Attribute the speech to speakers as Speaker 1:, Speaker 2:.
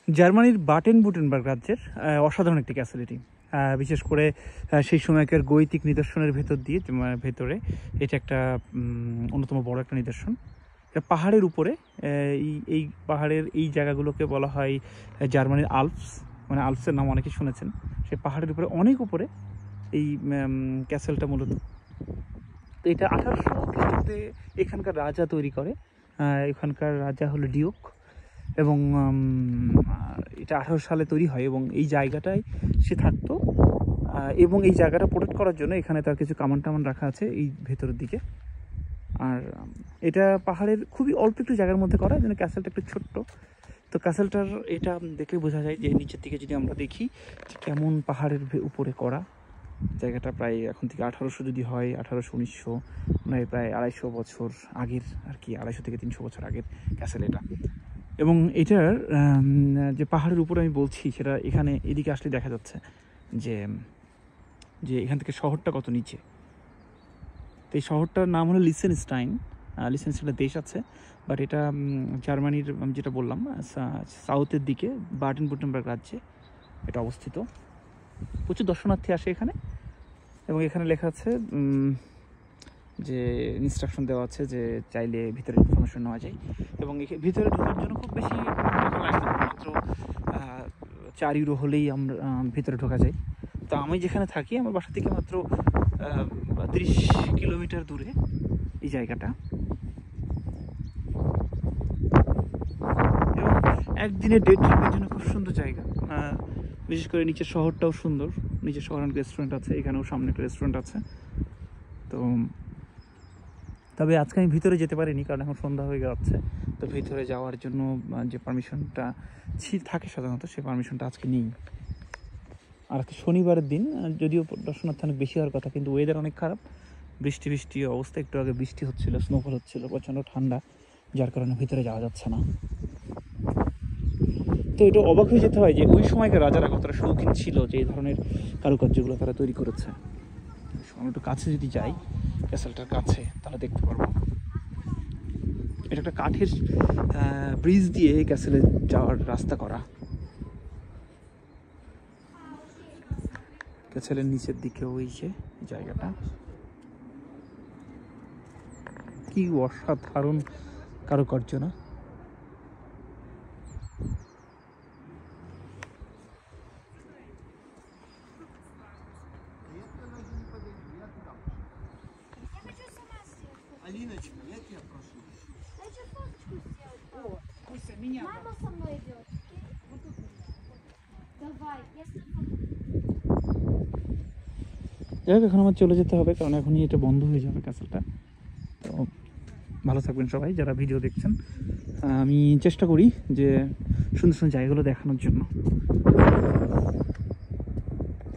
Speaker 1: জার্মানির বাটেন-বুটেনবার্গ রাজ্যের অসাধারণ একটি ক্যাসেল এটি। বিশেষ করে সেই সময়কার গৈতিক নিদর্শনের ভেতর দিয়ে ভেতরে এটা একটা অন্যতম বড় একটা নিদর্শন। এটা পাহাড়ের উপরে, এই পাহাড়ের এই জায়গাগুলোকে বলা হয় জার্মানির আল্পস, মানে আল্পসের নাম অনেকে শুনেছেন। সেই পাহাড়ের উপরে অনেক উপরে এই ক্যাসেলটা মূলত। তো এটা 1800 খ্রিস্টাব্দে এখানকার রাজা তৈরি করে। এখানকার রাজা হলো ডিউক, এবং এটা 1800 সালে তৈরি হয় এবং এই জায়গাটায় সে থাকতো। এবং এই জায়গাটা প্রোটেক্ট করার জন্য এখানে তার কিছু কামান টামান রাখা আছে এই ভেতরের দিকে। আর এটা পাহাড়ের খুবই অল্প একটু জায়গার মধ্যে করা, যেন ক্যাসেলটা একটু ছোট্ট। তো ক্যাসেলটার এটা দেখলে বোঝা যায় যে নিচের দিকে যদি আমরা দেখি যে কেমন পাহাড়ের উপরে করা জায়গাটা। প্রায় এখন থেকে 1800 যদি হয়, 1800-1900, মানে প্রায় 250 বছর আগের আর কি, 250 থেকে 300 বছর আগের ক্যাসেল এটা। এবং এটার যে পাহাড়ের উপরে আমি বলছি, সেটা এখানে এদিকে আসলে দেখা যাচ্ছে যে যে এখান থেকে শহরটা কত নিচে। তো এই শহরটার নাম হলো লিসেনস্টাইন। লিসেনস্টাইনের দেশ আছে, বাট এটা জার্মানির, আমি যেটা বললাম, সাউথের দিকে বাটেন-বুটেনবার্গ রাজ্যে এটা অবস্থিত। প্রচুর দর্শনার্থী আসে এখানে, এবং এখানে লেখা আছে যে ইনস্ট্রাকশন দেওয়া আছে যে চাইলে ভিতরে ইনফরমেশন নেওয়া যায়। এবং ভিতরে ঢোকার জন্য খুব বেশি টাকা লাগছে না, মাত্র 4 ইউরো হলেই আমরা ভিতরে ঢোকা যায়। তো আমি যেখানে থাকি, আমার বাসা থেকে মাত্র 30 কিলোমিটার দূরে এই জায়গাটা। এবং একদিনের ডে ট্রিপের জন্য খুব সুন্দর জায়গা। বিশেষ করে নিচের শহরটাও সুন্দর। নিচের শহরে অনেক রেস্টুরেন্ট আছে, এখানেও সামনে একটা রেস্টুরেন্ট আছে। তো তবে আজকে আমি ভিতরে যেতে পারিনি, কারণ এখন সন্ধ্যা হয়ে যাচ্ছে। তো ভিতরে যাওয়ার জন্য যে পারমিশনটা থাকে সাধারণত, সেই পারমিশনটা আজকে নেই। আর আজকে শনিবারের দিন, যদিও দর্শনার্থী অনেক বেশি হওয়ার কথা, কিন্তু ওয়েদার অনেক খারাপ, বৃষ্টি অবস্থা। একটু আগে বৃষ্টি হচ্ছিল, স্নোফল হচ্ছিল, প্রচণ্ড ঠান্ডা, যার কারণে ভিতরে যাওয়া যাচ্ছে না। তো এটা অবাক হয়ে যেতে হয় যে ওই সময়কার রাজারা কতটা শৌখিন ছিল যে এই ধরনের কারুকার্যগুলো তারা তৈরি করেছে। আমরা একটু কাছে যদি যাই, ক্যাসেলটার কাছে, তাহলে দেখতে পারবো এটা একটা কাঠের ব্রিজ দিয়ে ক্যাসেলে যাওয়ার রাস্তা করা। ক্যাসেলের নিচের দিকে ওই যে জায়গাটা, কি অসাধারণ কারুকার্য না?
Speaker 2: Алиночка, я тебя прошу.
Speaker 3: Хочу фоточку сделать.
Speaker 2: О, Костя, меня.
Speaker 3: Мама со мной идет. Вот тут. Давай, если
Speaker 1: যাই হোক, এখন আমার চলে যেতে হবে, কারণ এখনই এটা বন্ধ হয়ে যাবে ক্যাসেলটা। তো ভালো থাকবেন সবাই যারা ভিডিও দেখছেন। আমি চেষ্টা করি যে সুন্দর সুন্দর জায়গাগুলো দেখানোর জন্য।